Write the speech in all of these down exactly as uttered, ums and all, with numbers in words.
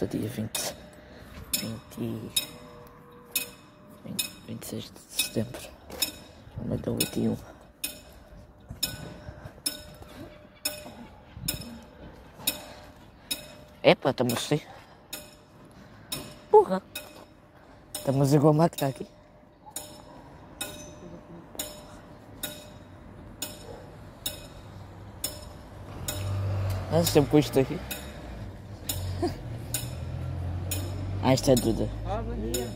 quarta, dia vinte, vinte, vinte, vinte e seis de setembro. Ainda deu vinte e um. Epa, estamos assim. Porra! Estamos igual a que está aqui. Ah, sempre com isto aqui. Ah, isto é Duda. Ah, bom dia.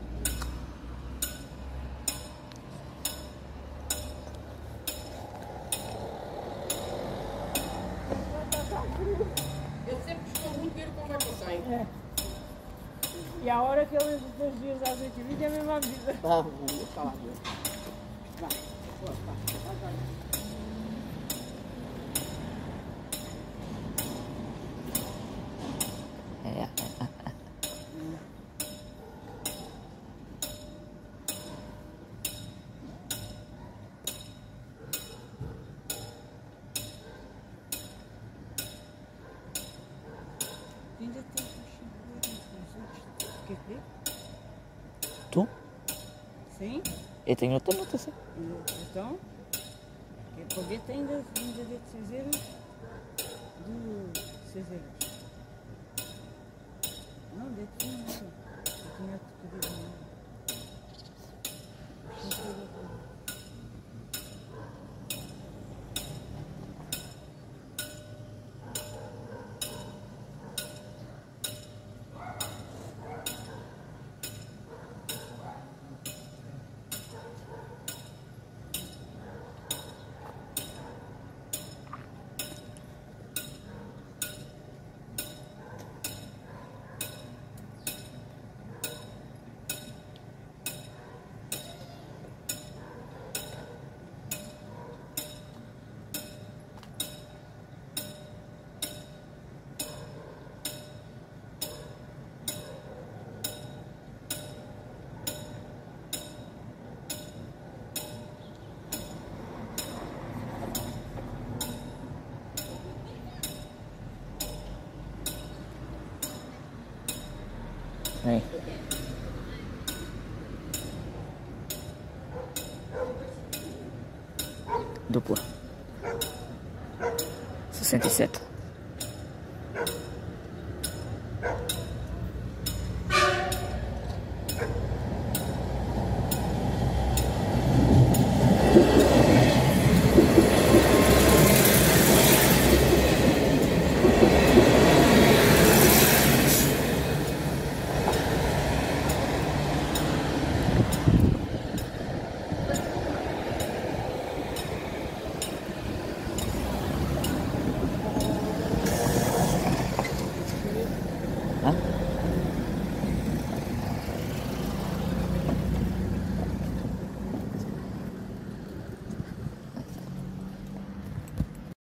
Eu sempre estou muito ver como é que eu saio. É. E a hora que eu lembro dos dias às oito e vinte é a mesma vida. Tá, vou falar. Vai, vai, vai, vai. É. Ainda tem que Quer ver? Tu? Sim? Eu tenho outra nota, sim. Então, que foguete ainda, ainda de seis euros de seis euros. Não, de seis euros. Eu tinha que pedir um. Aí. Dupla. sessenta e sete. Hã?